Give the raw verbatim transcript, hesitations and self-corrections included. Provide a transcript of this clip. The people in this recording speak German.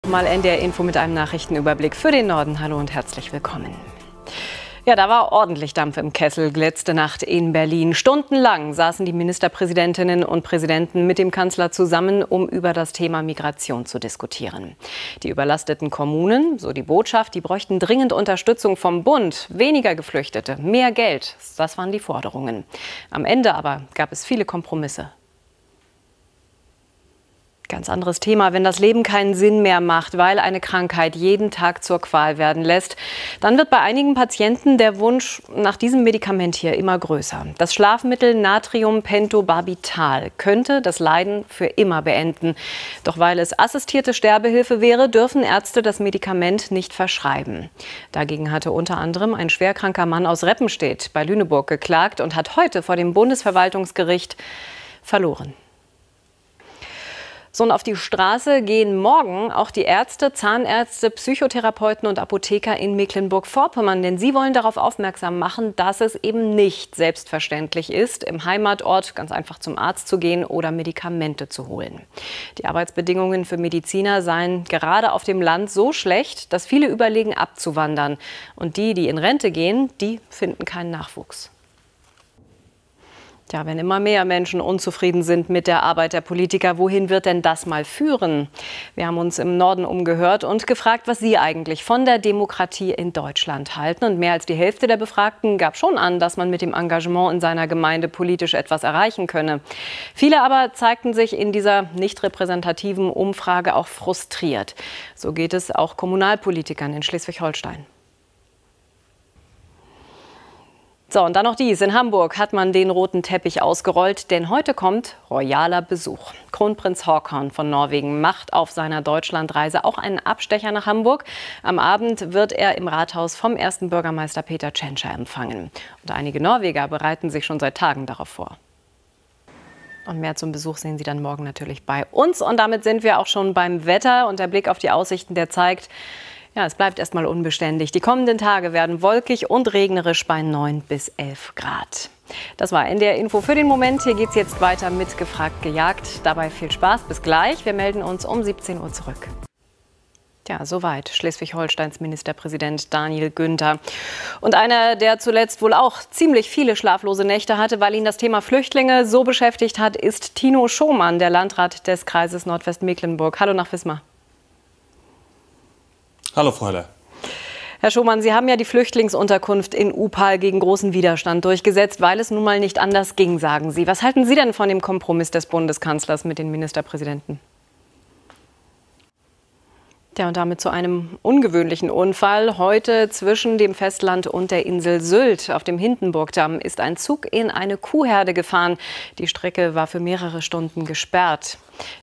nochmal N D R-Info mit einem Nachrichtenüberblick für den Norden. Hallo und herzlich willkommen. Ja, da war ordentlich Dampf im Kessel letzte Nacht in Berlin. Stundenlang saßen die Ministerpräsidentinnen und Präsidenten mit dem Kanzler zusammen, um über das Thema Migration zu diskutieren. Die überlasteten Kommunen, so die Botschaft, die bräuchten dringend Unterstützung vom Bund. Weniger Geflüchtete, mehr Geld, das waren die Forderungen. Am Ende aber gab es viele Kompromisse. Ganz anderes Thema, wenn das Leben keinen Sinn mehr macht, weil eine Krankheit jeden Tag zur Qual werden lässt, dann wird bei einigen Patienten der Wunsch nach diesem Medikament hier immer größer. Das Schlafmittel Natriumpentobarbital könnte das Leiden für immer beenden. Doch weil es assistierte Sterbehilfe wäre, dürfen Ärzte das Medikament nicht verschreiben. Dagegen hatte unter anderem ein schwerkranker Mann aus Reppenstedt bei Lüneburg geklagt und hat heute vor dem Bundesverwaltungsgericht verloren. So, und auf die Straße gehen morgen auch die Ärzte, Zahnärzte, Psychotherapeuten und Apotheker in Mecklenburg-Vorpommern. Denn sie wollen darauf aufmerksam machen, dass es eben nicht selbstverständlich ist, im Heimatort ganz einfach zum Arzt zu gehen oder Medikamente zu holen. Die Arbeitsbedingungen für Mediziner seien gerade auf dem Land so schlecht, dass viele überlegen, abzuwandern. Und die, die in Rente gehen, die finden keinen Nachwuchs. Ja, wenn immer mehr Menschen unzufrieden sind mit der Arbeit der Politiker, wohin wird denn das mal führen? Wir haben uns im Norden umgehört und gefragt, was Sie eigentlich von der Demokratie in Deutschland halten. Und mehr als die Hälfte der Befragten gab schon an, dass man mit dem Engagement in seiner Gemeinde politisch etwas erreichen könne. Viele aber zeigten sich in dieser nicht repräsentativen Umfrage auch frustriert. So geht es auch Kommunalpolitikern in Schleswig-Holstein. So, und dann noch dies. In Hamburg hat man den roten Teppich ausgerollt, denn heute kommt royaler Besuch. Kronprinz Haakon von Norwegen macht auf seiner Deutschlandreise auch einen Abstecher nach Hamburg. Am Abend wird er im Rathaus vom ersten Bürgermeister Peter Tschentscher empfangen. Und einige Norweger bereiten sich schon seit Tagen darauf vor. Und mehr zum Besuch sehen Sie dann morgen natürlich bei uns. Und damit sind wir auch schon beim Wetter. Und der Blick auf die Aussichten, der zeigt, ja, es bleibt erstmal unbeständig. Die kommenden Tage werden wolkig und regnerisch bei neun bis elf Grad. Das war N D R-Info für den Moment. Hier geht es jetzt weiter mit Gefragt, Gejagt. Dabei viel Spaß. Bis gleich. Wir melden uns um siebzehn Uhr zurück. Ja, soweit Schleswig-Holsteins Ministerpräsident Daniel Günther. Und einer, der zuletzt wohl auch ziemlich viele schlaflose Nächte hatte, weil ihn das Thema Flüchtlinge so beschäftigt hat, ist Tino Schomann, der Landrat des Kreises Nordwestmecklenburg. Hallo nach Wismar. Hallo, Frau Heller. Herr Schomann, Sie haben ja die Flüchtlingsunterkunft in Upal gegen großen Widerstand durchgesetzt, weil es nun mal nicht anders ging, sagen Sie. Was halten Sie denn von dem Kompromiss des Bundeskanzlers mit den Ministerpräsidenten? Ja, und damit zu einem ungewöhnlichen Unfall. Heute zwischen dem Festland und der Insel Sylt auf dem Hindenburgdamm ist ein Zug in eine Kuhherde gefahren. Die Strecke war für mehrere Stunden gesperrt.